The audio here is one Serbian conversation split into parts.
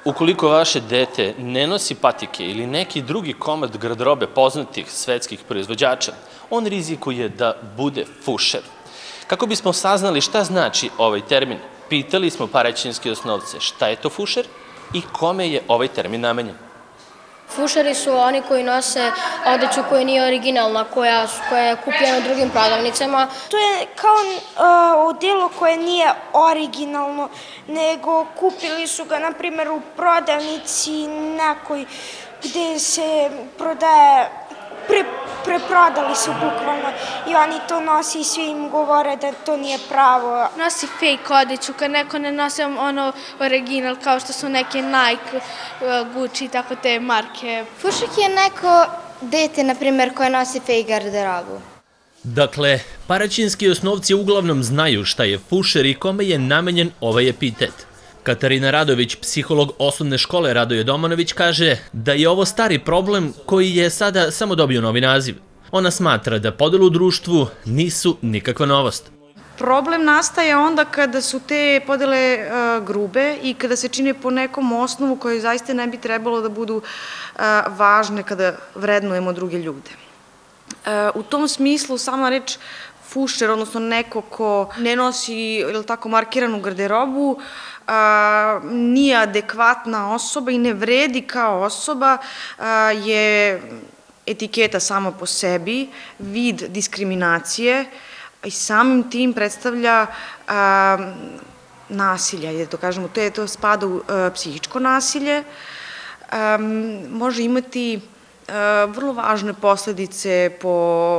Ukoliko vaše dete ne nosi patike ili neki drugi komad garderobe poznatih svetskih proizvođača, on rizikuje da bude fušer. Kako bismo saznali šta znači ovaj termin, pitali smo Paraćinske osnovce šta je to fušer i kome je ovaj termin namenjen. Fušeri su oni koji nose odeću koja nije originalna, koja je kupljena u drugim prodavnicama. To je kao odelo koje nije originalno, nego kupili su ga, na primjer, u prodavnici nekoj gde se prodaje, preprodali su bukvalno i oni to nosi i svi im govore da to nije pravo. Nosi fake odeću kad neko ne nosi ono original kao što su neke Nike, Gucci i tako te marke. Fušek je neko dete, na primjer, koje nosi fake garderobu. Dakle, Paraćinski osnovci uglavnom znaju šta je fušer i kome je namenjen ovaj epitet. Katarina Radović, psiholog osnovne škole Radoje Domanović, kaže da je ovo stari problem koji je sada samo dobio novi naziv. Ona smatra da podele u društvu nisu nikakva novost. Problem nastaje onda kada su te podele grube i kada se čine po nekom osnovu koje zaista ne bi trebalo da budu važne kada vrednujemo druge ljude. U tom smislu sama reč fušer, odnosno neko ko ne nosi tako markiranu garderobu, nije adekvatna osoba i ne vredi kao osoba, je etiketa sama po sebi, vid diskriminacije i samim tim predstavlja nasilje, da to kažemo, to spada u psihičko nasilje, može imati vrlo važne posledice po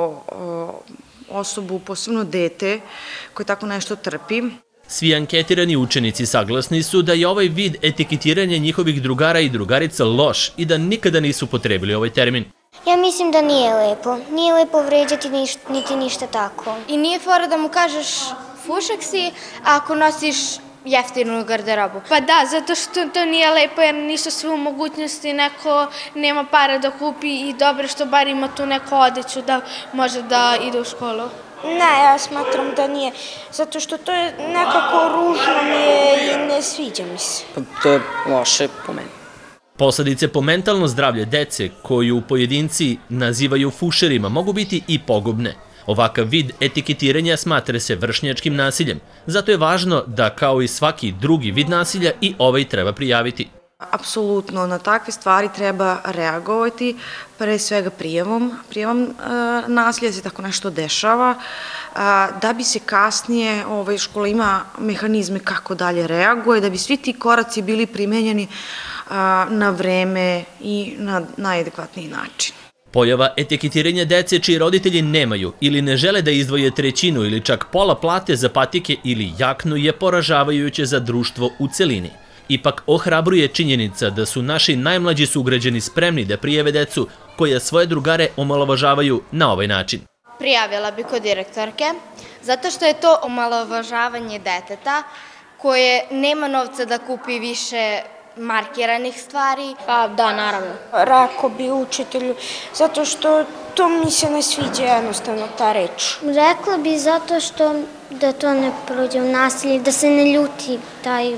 osobu, posebno dete koje tako nešto trpi. Svi anketirani učenici saglasni su da je ovaj vid etiketiranja njihovih drugara i drugarica loš i da nikada nisu potrebili ovaj termin. Ja mislim da nije lepo. Nije lepo vređati niti ništa tako. I nije fora da mu kažeš fušak si ako nosiš jeftinu garderobu. Pa da, zato što to nije lepo jer nisu sve u mogućnosti, neko nema para da kupi i dobro što bar ima tu neku odeću da može da ide u školu. Ne, ja smatram da nije, zato što to je nekako ružno mi je i ne sviđa mi se. To je loše po meni. Posledice po mentalno zdravlje dece, koju pojedinci nazivaju fušerima, mogu biti i pogubne. Ovakav vid etiketiranja smatra se vršnjačkim nasiljem, zato je važno da kao i svaki drugi vid nasilja i ovaj treba prijaviti. Apsolutno, na takve stvari treba reagovati, pre svega prijavom nasilja se tako nešto dešava, da bi se kasnije škola ima mehanizme kako dalje reaguje, da bi svi ti koraci bili primenjeni na vreme i na najadekvatniji način. Pojava etiketiranja dece čiji roditelji nemaju ili ne žele da izdvoje trećinu ili čak pola plate za patike ili jaknu je poražavajuće za društvo u celini. Ipak ohrabruje činjenica da su naši najmlađi sugrađani spremni da prijave decu koja svoje drugare omalovažavaju na ovaj način. Prijavila bi kod direktorke, zato što je to omalovažavanje deteta koje nema novca da kupi više markiranih stvari. Pa da, naravno. Rekao bi učitelju, zato što to mi se ne sviđa jednostavno ta reč. Rekla bi zato što da to ne prođe u nasilje, da se ne ljuti taj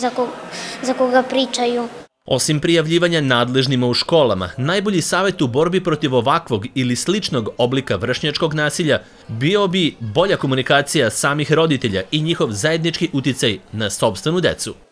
za koga pričaju. Osim prijavljivanja nadležnima u školama, najbolji savjet u borbi protiv ovakvog ili sličnog oblika vršnjačkog nasilja bio bi bolja komunikacija samih roditelja i njihov zajednički uticaj na sopstvenu decu.